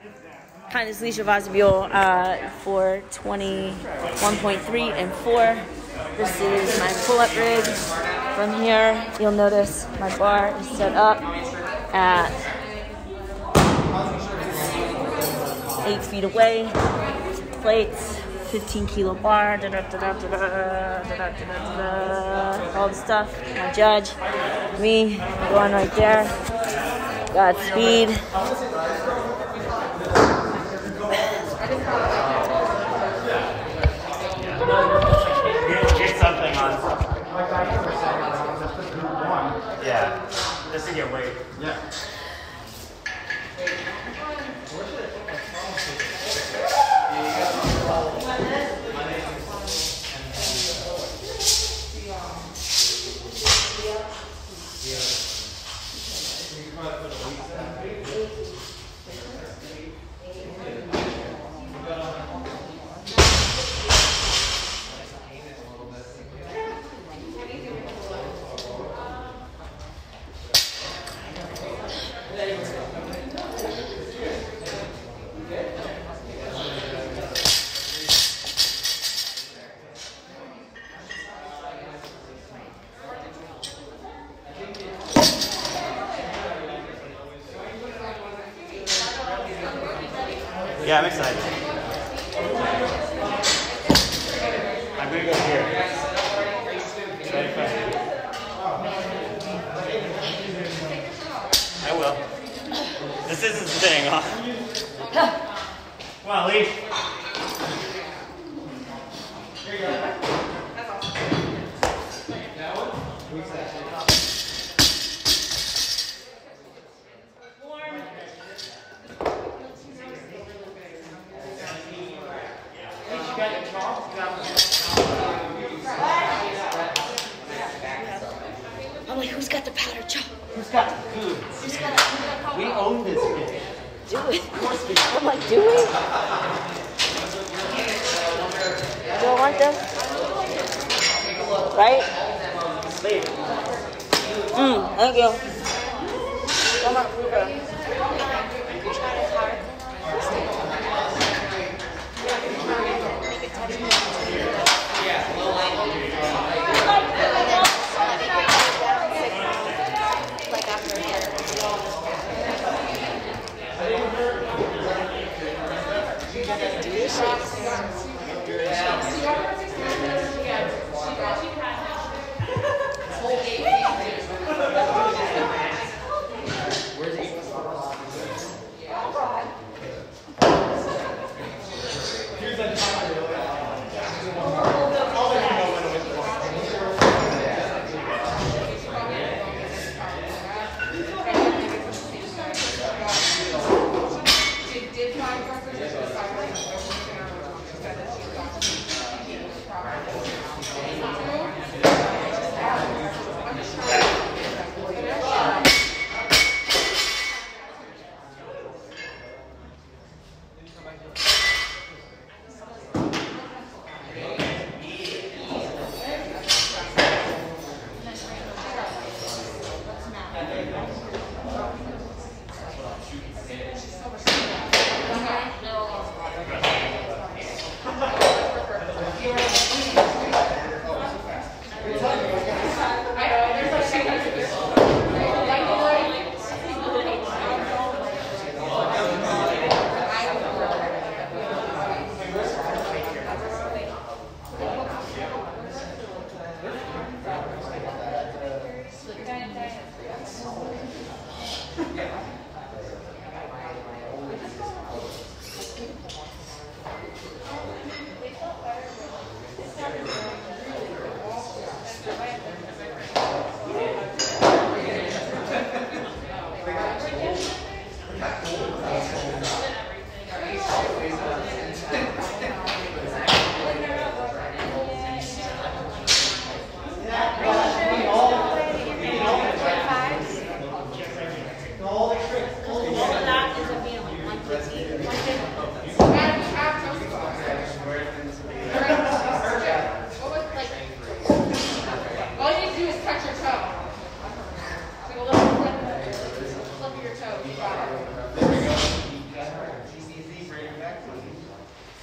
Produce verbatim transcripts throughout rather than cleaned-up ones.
Kindness Leisure Vestibule uh, for twenty-one point three and four. This is my pull-up rig. From here, you'll notice my bar is set up at eight feet away. Plates, fifteen kilo bar, da da da da da da da da da. All the stuff. My judge, me, going right there. Godspeed. Get something on. Yeah, just to get weight. Yeah. Yeah, I'm excited. I'm going to go here. I will. This isn't staying on. Come on, leave. Here you go. That's awesome. That one? I'm like, who's got the powder chop? Who's got the food? Who's got the food? We own this game. Do it. I'm like, do it? You don't want them? Right? Mmm, thank you. Come on, Uber.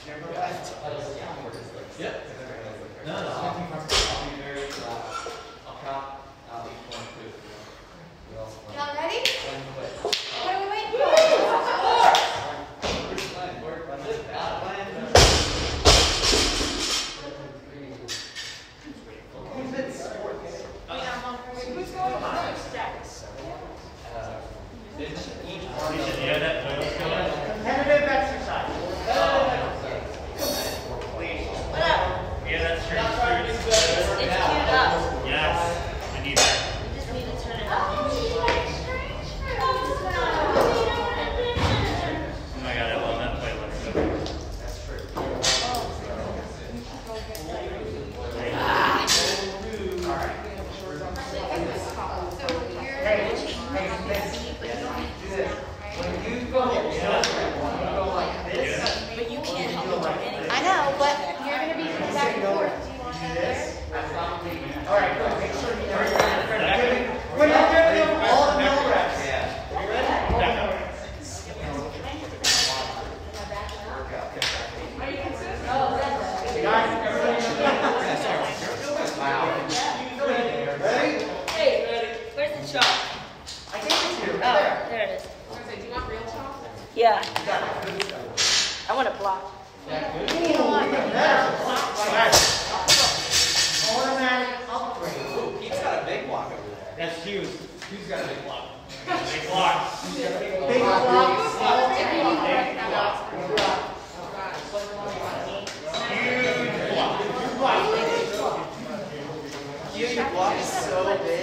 Yep. No, no. I'll be very, uh, I'll count, I'll each one, two. Y'all ready? What are we waiting for? Who's going on? Yeah, that Competitive exercise. What up? Yeah, that's true. It's queued up. Yes, I need that. We just need to turn it up. Oh my god, I love that playlist. That's true. Hey, hey, hey, do this. When you go, you go like this. But you can't help it. I know, but you're going to be back and forth. Do you want that there? All right, go. Make sure you never when you're giving them all the middle reps. Yeah. You ready? All the middle reps. Guys, everybody. Wow. Ready? Hey, where's the chalk? I gave it to you. Oh, Right there. there it is. Do you want real talk? Yeah, You got it. Good stuff. I want to block. Even better. Automatic upgrade. Ooh, Pete's got a big block over there. That's huge. Who's got a big block? Big block. Big blocks. Huge block is so big.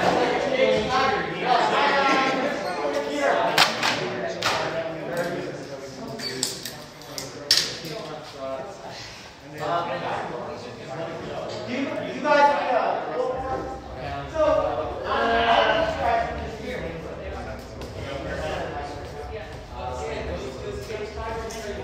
You, you guys need a little more. So, I'll describe this here.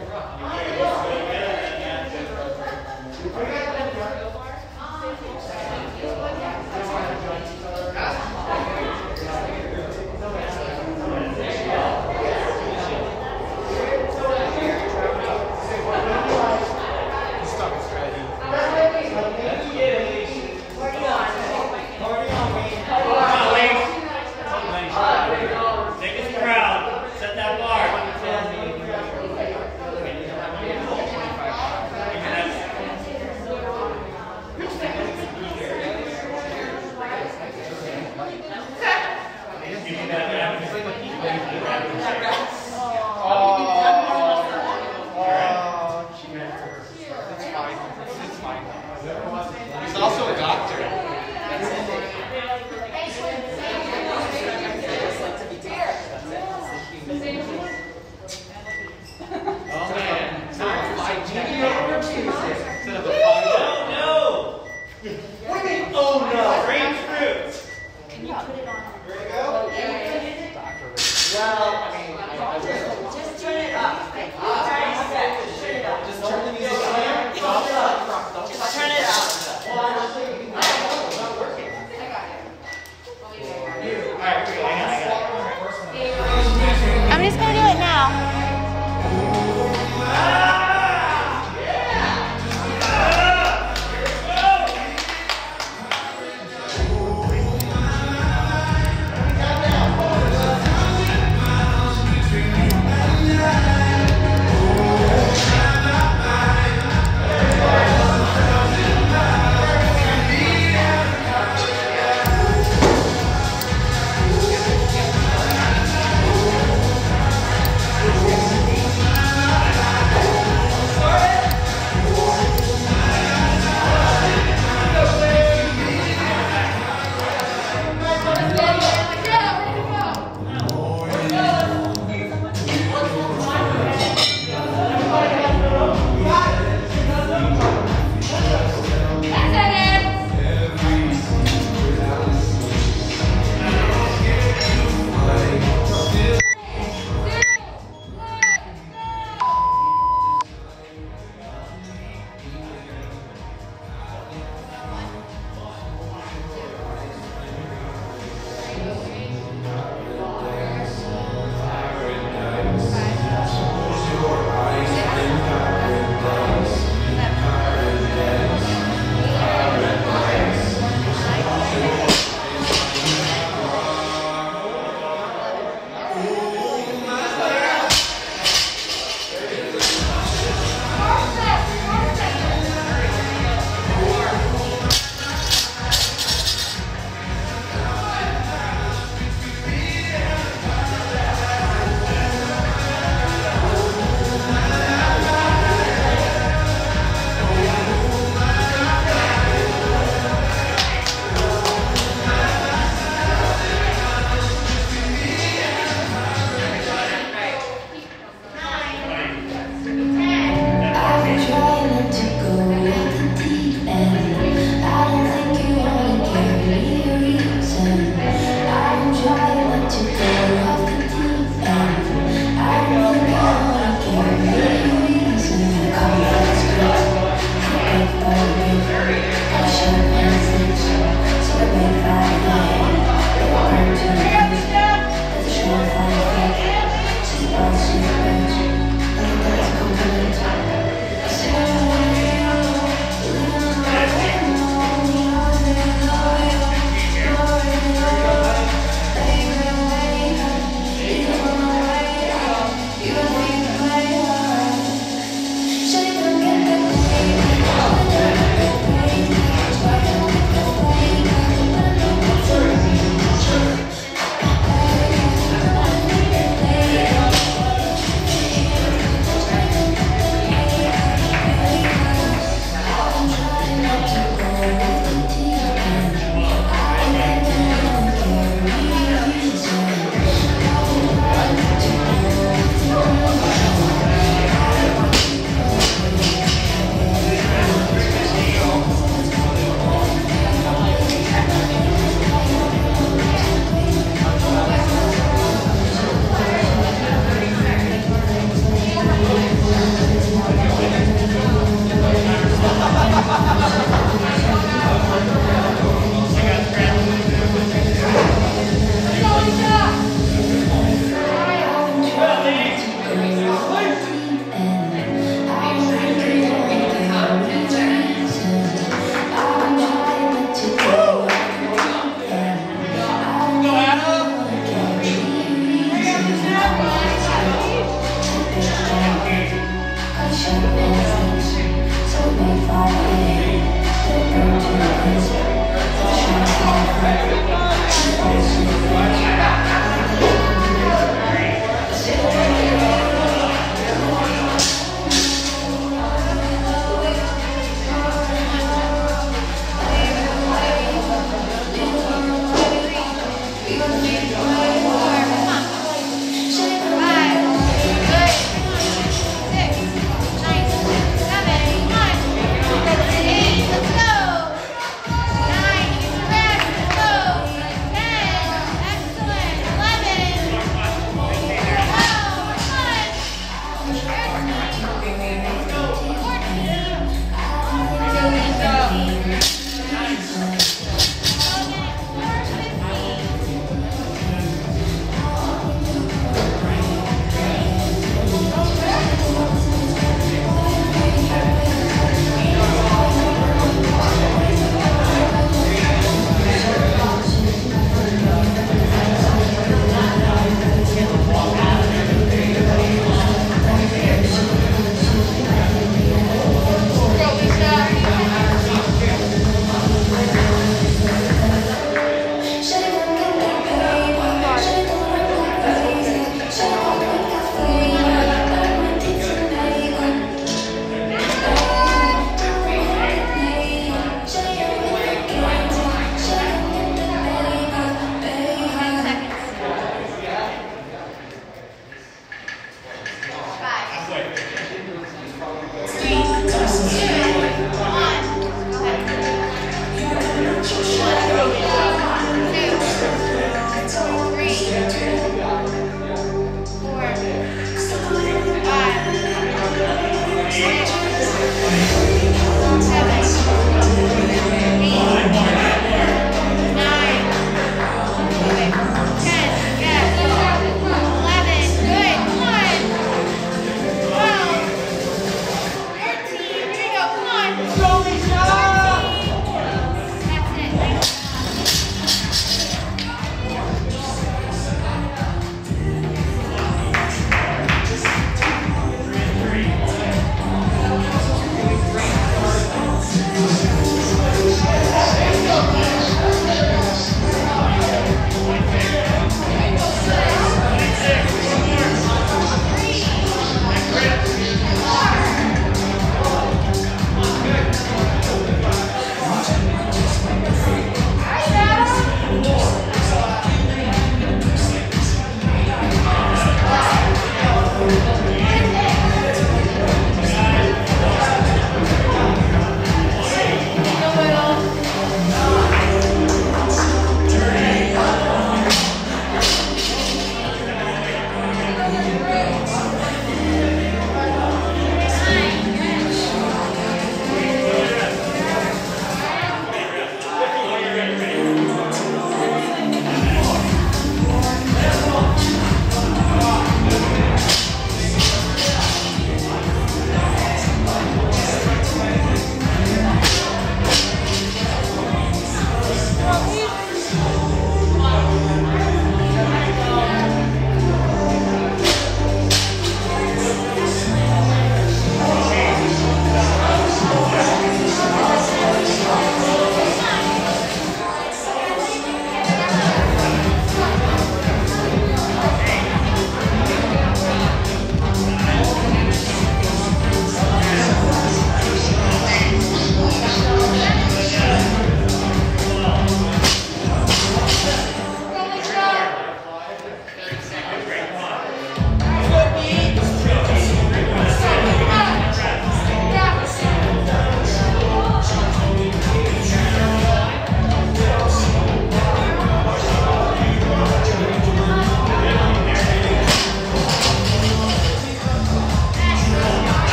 Let's go! Nine, you can rest, go!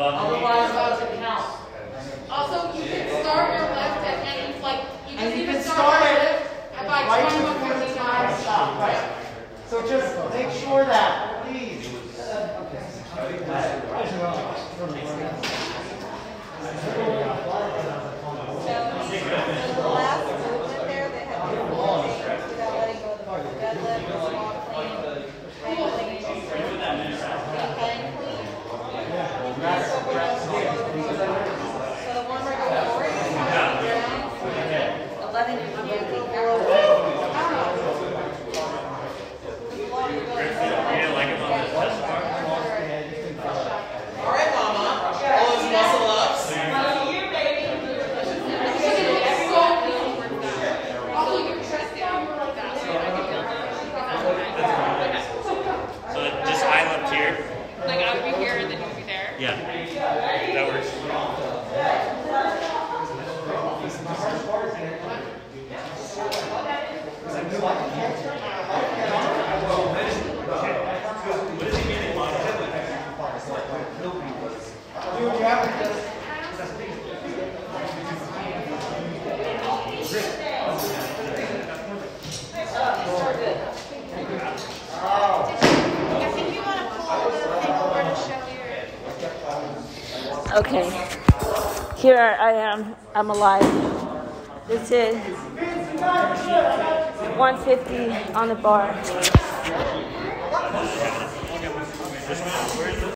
above. Otherwise, it doesn't count. Also, you can start your lift at any, like, you And can you even can start start your it lift at like right twenty-one before the time fifty-nine. stop, right? So just make sure that, please. The last movement there, they had to roll things without letting go of the deadlift, small clean, hang clean, hang clean. That's what we're going to do. So the one we're going forward, you can down, eleven, you can't go below. Yeah, like I'm on the test bar. All right, Mama. All those muscle ups. Also, your chest down like that, so I can feel So just eye lift here. like I would be here and then you would be there. Yeah. That works. Dude, you have to just. I think you want to pull the thing over to show your. Okay, here I am. I'm alive. This is one fifty on the bar.